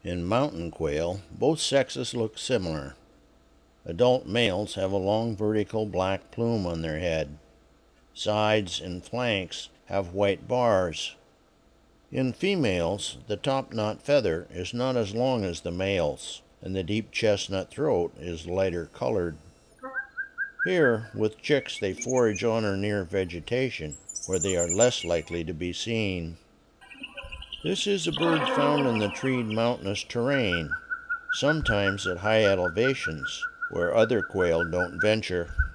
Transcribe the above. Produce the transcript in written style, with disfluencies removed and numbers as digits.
In mountain quail, both sexes look similar. Adult males have a long vertical black plume on their head. Sides and flanks have white bars. In females, the top knot feather is not as long as the male's, and the deep chestnut throat is lighter colored. Here, with chicks, they forage on or near vegetation, where they are less likely to be seen. This is a bird found in the treed mountainous terrain, sometimes at high elevations, where other quail don't venture.